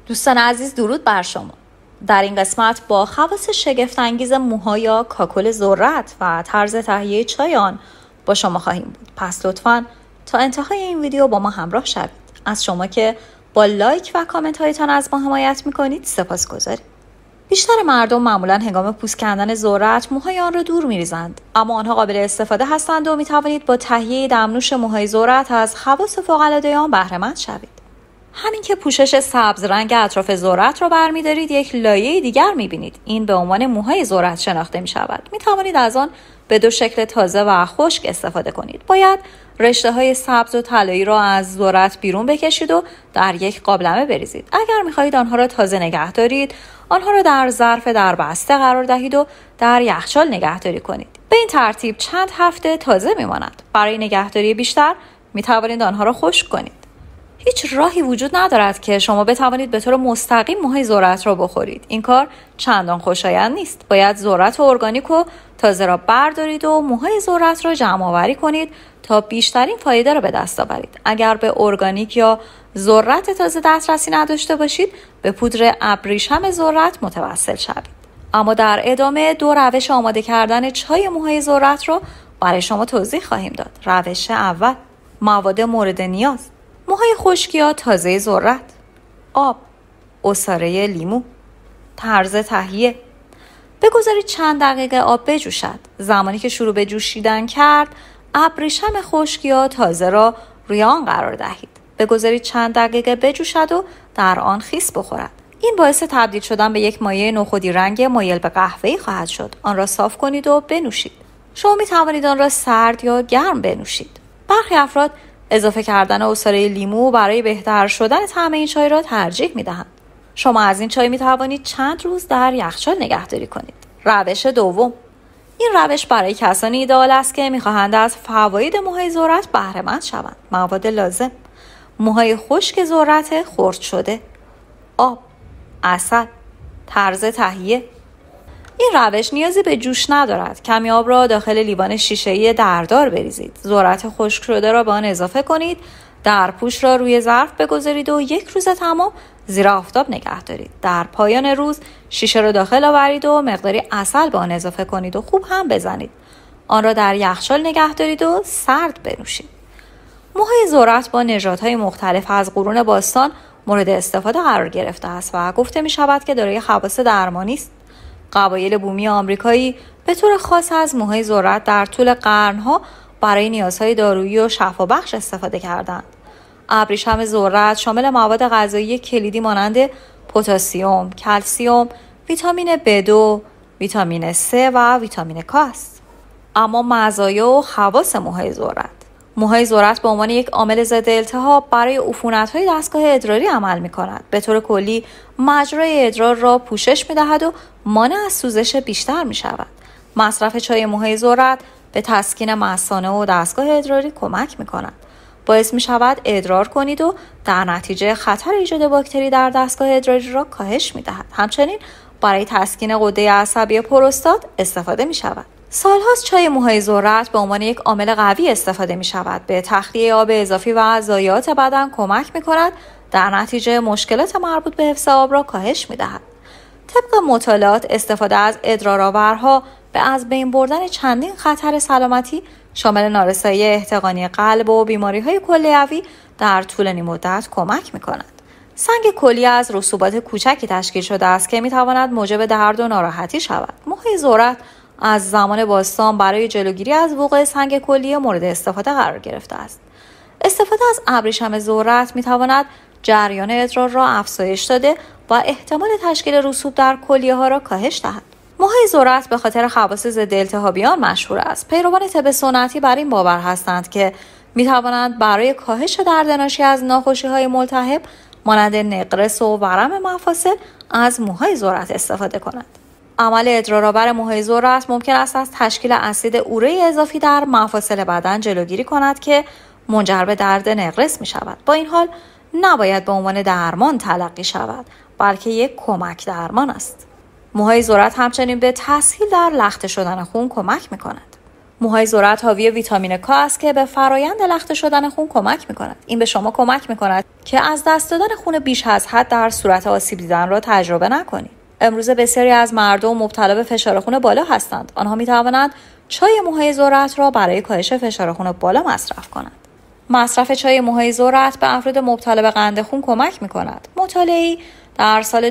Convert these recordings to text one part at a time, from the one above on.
دوستان عزیز، درود بر شما. در این قسمت با خواص شگفت‌انگیز موها یا کاکل ذرت و طرز تهیه چای آن با شما خواهیم بود. پس لطفاً تا انتهای این ویدیو با ما همراه شوید. از شما که با لایک و کامنت هایتان از ما حمایت میکنید سپاسگزاریم. بیشتر مردم معمولاً هنگام پوست کندن ذرت موهای آن را دور می‌ریزند، اما آنها قابل استفاده هستند و می‌توانید با تهیه دمنوش موهای ذرت از خواص فوق‌العاده آن بهره مند شوید. همین که پوشش سبز رنگ اطراف ذرت را برمی‌دارید، یک لایه دیگر می‌بینید. این به عنوان موهای ذرت شناخته می‌شود. می‌توانید از آن به دو شکل تازه و خشک استفاده کنید. باید رشته‌های سبز و طلایی را از ذرت بیرون بکشید و در یک قابلمه بریزید. اگر می‌خواهید آنها را تازه نگه دارید، آنها را در ظرف دربسته قرار دهید و در یخچال نگهداری کنید. به این ترتیب چند هفته تازه می‌مانند. برای نگهداری بیشتر می‌توانید آنها را خشک کنید. هیچ راهی وجود ندارد که شما بتوانید به طور مستقیم موهای ذرت را بخورید. این کار چندان خوشایند نیست. باید ذرت ارگانیک و تازه را بردارید و موهای ذرت را جمع آوری کنید تا بیشترین فایده را به دست آورید. اگر به ارگانیک یا ذرت تازه دسترسی نداشته باشید، به پودر ابریشم ذرت متوسل شوید. اما در ادامه دو روش آماده کردن چای موهای ذرت را برای شما توضیح خواهیم داد. روش اول، مواد مورد نیاز: موهای خشک یا تازه ذرت، آب، عصاره لیمو. طرز تهیه: بگذارید چند دقیقه آب بجوشد. زمانی که شروع به جوشیدن کرد، ابریشم خشک یا تازه را روی آن قرار دهید. بگذارید چند دقیقه بجوشد و در آن خیس بخورد. این باعث تبدیل شدن به یک مایع نخودی رنگ مایل به قهوه‌ای خواهد شد. آن را صاف کنید و بنوشید. شما می توانید آن را سرد یا گرم بنوشید. برخی افراد اضافه کردن عصاره لیمو برای بهتر شدن طعم این چای را ترجیح می‌دهند. شما از این چای می‌توانید چند روز در یخچال نگهداری کنید. روش دوم، این روش برای کسانی ایده‌آل است که می‌خواهند از فواید موهای ذرت بهره مند شوند. مواد لازم: موهای خشک ذرت خرد شده، آب، عسل. طرز تهیه: این روش نیازی به جوش ندارد. کمی آب را داخل لیوان شیشه‌ای دردار بریزید. ذرت خشک شده را به آن اضافه کنید. درپوش را روی ظرف بگذارید و یک روز تمام زیر آفتاب نگه دارید. در پایان روز شیشه را داخل آورید و مقداری عسل به آن اضافه کنید و خوب هم بزنید. آن را در یخچال نگه دارید و سرد بنوشید. موهای ذرت با نژادهای مختلف از قرون باستان مورد استفاده قرار گرفته است و گفته می شود که دارای خواص درمانی است. قبایل بومی آمریکایی به طور خاص از موهای ذرت در طول قرنها برای نیازهای دارویی و شفابخش استفاده کردند. ابریشم ذرت شامل مواد غذایی کلیدی مانند پتاسیم، کلسیم، ویتامین B2، ویتامین C و ویتامین K است. اما مزایا و خواص موهای ذرت: موهای ذرت به عنوان یک عامل ضد التهاب برای عفونت‌های دستگاه ادراری عمل می‌کند. به طور کلی مجرای ادرار را پوشش می‌دهد و مانع از سوزش بیشتر می‌شود. مصرف چای موهای ذرت به تسکین مثانه و دستگاه ادراری کمک می‌کند. باعث می‌شود ادرار کنید و در نتیجه خطر ایجاد باکتری در دستگاه ادراری را کاهش می‌دهد. همچنین برای تسکین غده عصبی پروستات استفاده می‌شود. سال‌هاست چای موهای ذرت به عنوان یک عامل قوی استفاده می شود. به تخلیه آب اضافی و ضایعات بدن کمک می کند. در نتیجه مشکلات مربوط به حفظ آب را کاهش می دهد. طبق مطالعات استفاده از ادرارآورها به از بین بردن چندین خطر سلامتی شامل نارسایی احتقانی قلب و بیماری‌های کلیوی در طولانی مدت کمک می کند. سنگ کلیه از رسوبات کوچکی تشکیل شده است که می تواند موجب درد و ناراحتی شود. موهای ذرت از زمان باستان برای جلوگیری از وقوع سنگ کلیه مورد استفاده قرار گرفته است. استفاده از ابریشم ذرت می‌تواند جریان ادرار را افزایش داده و احتمال تشکیل رسوب در کلیه ها را کاهش دهد. موهای ذرت به خاطر خواص ضد التهابی آن مشهور است. پیروان طب سنتی بر این باور هستند که می‌توانند برای کاهش درد ناشی از ناخوشی‌های ملتهب مانند نقرس و ورم مفاصل از موهای ذرت استفاده کنند. عمل ادرارآور موهای ذرت ممکن است از تشکیل اسید اوره اضافی در مفاصل بدن جلوگیری کند که منجر به درد نقرس می شود. با این حال نباید به عنوان درمان تلقی شود، بلکه یک کمک درمان است. موهای ذرت همچنین به تسهیل در لخته شدن خون کمک می کند. موهای ذرت حاوی ویتامین K است که به فرایند لخته شدن خون کمک می‌کند. این به شما کمک می‌کند که از دست دادن خون بیش از حد در صورت آسیب دیدن را تجربه نکنید. امروزه بسیاری از مردم مبتلا به فشار خون بالا هستند. آنها می‌توانند چای موهای ذرت را برای کاهش فشار خون بالا مصرف کنند. مصرف چای موهای ذرت به افراد مبتلا به قند خون کمک می‌کند. مطالعه‌ای در سال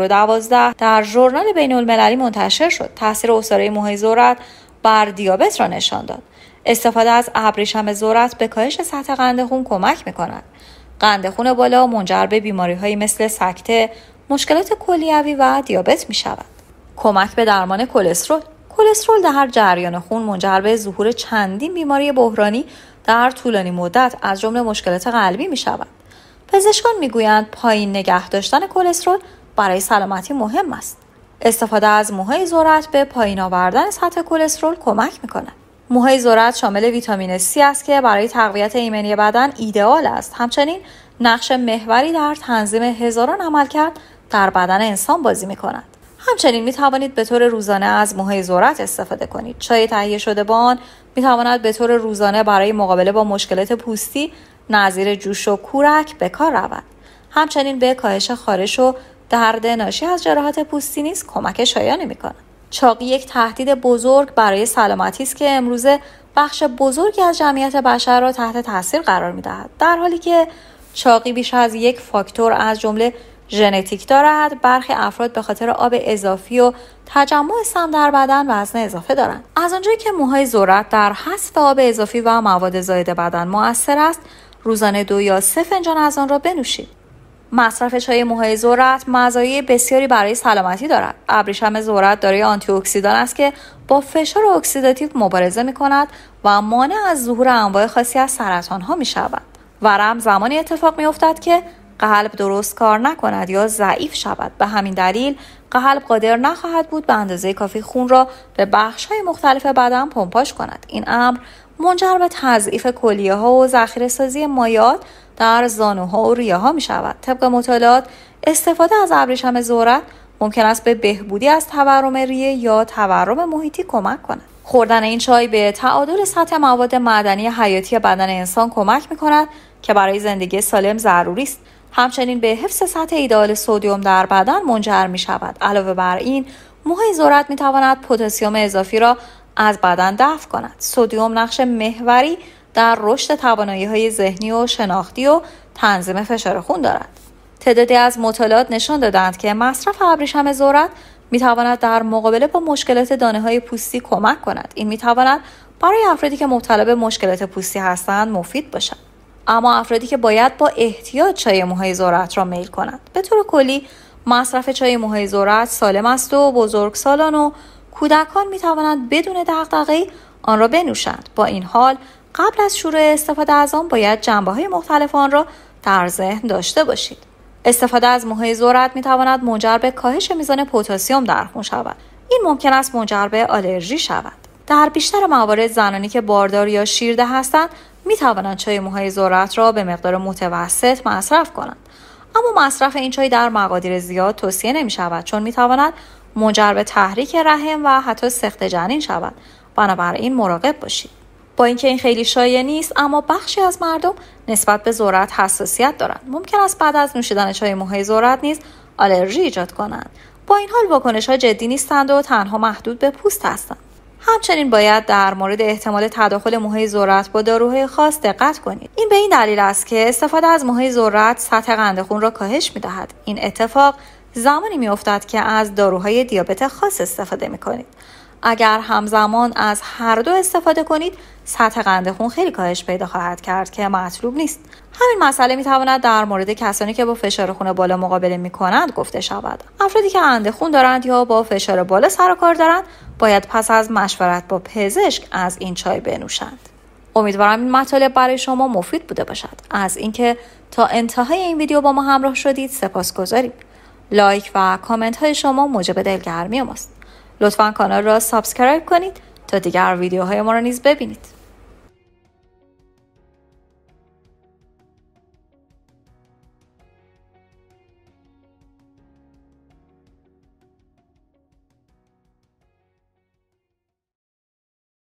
2012 در ژورنال بین‌المللی منتشر شد. تاثیر عصاره موهای ذرت بر دیابت را نشان داد. استفاده از ابریشم ذرت به کاهش سطح قند خون کمک می‌کند. قند خون بالا منجر به بیماری‌هایی مثل سکته، مشکلات کلیوی و دیابت می‌شود. کمک به درمان کلسترول. کلسترول در جریان خون منجر به ظهور چندین بیماری بحرانی در طولانی مدت از جمله مشکلات قلبی می‌شود. پزشکان می‌گویند پایین نگه داشتن کلسترول برای سلامتی مهم است. استفاده از موهای ذرت به پایین آوردن سطح کلسترول کمک می‌کند. موهای ذرت شامل ویتامین C است که برای تقویت ایمنی بدن ایدئال است. همچنین نقش محوری در تنظیم هزاران عملکرد در بدن انسان بازی می‌کند. همچنین می‌توانید به طور روزانه از موهای ذرت استفاده کنید. چای تهیه شده با آن می‌تواند به طور روزانه برای مقابله با مشکلات پوستی نظیر جوش و کورک به کار رود. همچنین به کاهش خارش و درد ناشی از جراحات پوستی نیز کمک شایانی می‌کند. چاقی یک تهدید بزرگ برای سلامتی است که امروزه بخش بزرگی از جمعیت بشر را تحت تاثیر قرار می‌دهد. در حالی که چاقی بیش از یک فاکتور از جمله ژنتیک دارد، برخی افراد به خاطر آب اضافی و تجمع سم در بدن وزن اضافه دارند. از آنجایی که موهای ذرت در حذف آب اضافی و مواد زائد بدن مؤثر است، روزانه 2 یا 3 فنجان از آن را بنوشید. مصرف چای موهای ذرت مزایای بسیاری برای سلامتی دارد. ابریشم ذرت دارای آنتی اکسیدان است که با فشار اکسیداتیو مبارزه می‌کند و مانع از ظهور انواع خاصی از سرطان‌ها می‌شود. ورم زمانی اتفاق می‌افتد که قلب درست کار نکند یا ضعیف شود. به همین دلیل قلب قادر نخواهد بود به اندازه کافی خون را به بخش‌های مختلف بدن پمپاژ کند. این امر منجر به تضعیف کلیه‌ها و ذخیره‌سازی مایعات در زانوها و ریه‌ها می‌شود. طبق مطالعات استفاده از ابریشم ذرت ممکن است به بهبودی از تورم ریه یا تورم محیطی کمک کند. خوردن این چای به تعادل سطح مواد معدنی حیاتی بدن انسان کمک می‌کند که برای زندگی سالم ضروری است. همچنین به حفظ سطح ایدئال سدیم در بدن منجر می‌شود. علاوه بر این، موهای ذرت می‌تواند پتاسیم اضافی را از بدن دفع کند. سدیم نقش محوری در رشد توانایی‌های ذهنی و شناختی و تنظیم فشار خون دارد. تعدادی از مطالعات نشان دادند که مصرف ابریشم ذرت می‌تواند در مقابله با مشکلات دانه‌های پوستی کمک کند. این می‌تواند برای افرادی که مبتلا به مشکلات پوستی هستند مفید باشد. اما افرادی که باید با احتیاط چای موهای ذرت را میل کنند. به طور کلی مصرف چای موهای ذرت سالم است و بزرگسالان و کودکان می‌توانند بدون دغدغه آن را بنوشند. با این حال قبل از شروع استفاده از آن باید جنبه‌های مختلف آن را در ذهن داشته باشید. استفاده از موهای ذرت می‌تواند منجر به کاهش میزان پتاسیم در خون شود. این ممکن است منجر به آلرژی شود. در بیشتر موارد زنانی که باردار یا شیرده هستند می‌توانند چای موهای ذرت را به مقدار متوسط مصرف کنند. اما مصرف این چای در مقادیر زیاد توصیه نمی‌شود چون می‌تواند منجر به تحریک رحم و حتی سقط جنین شود. بنابراین مراقب باشید. با اینکه این خیلی شایع نیست، اما بخشی از مردم نسبت به ذرت حساسیت دارند. ممکن است بعد از نوشیدن چای موهای ذرت نیز آلرژی ایجاد کنند. با این حال واکنش‌ها جدی نیستند و تنها محدود به پوست هستند. همچنین باید در مورد احتمال تداخل موهای ذرت با داروهای خاص دقت کنید. این به این دلیل است که استفاده از موهای ذرت سطح قند خون را کاهش می‌دهد. این اتفاق زمانی می‌افتد که از داروهای دیابت خاص استفاده می‌کنید. اگر همزمان از هر دو استفاده کنید، سطح قند خون خیلی کاهش پیدا خواهد کرد که مطلوب نیست. همین مسئله می‌تواند در مورد کسانی که با فشار خون بالا مقابله می‌کنند گفته شود. افرادی که قند خون دارند یا با فشار بالا سر و کار دارند، باید پس از مشورت با پزشک از این چای بنوشند. امیدوارم این مطالب برای شما مفید بوده باشد. از اینکه تا انتهای این ویدیو با ما همراه شدید سپاسگزاریم. لایک و کامنت های شما موجب دلگرمی ماست. لطفاً کانال را سابسکرایب کنید تا دیگر ویدیوهای ما را نیز ببینید.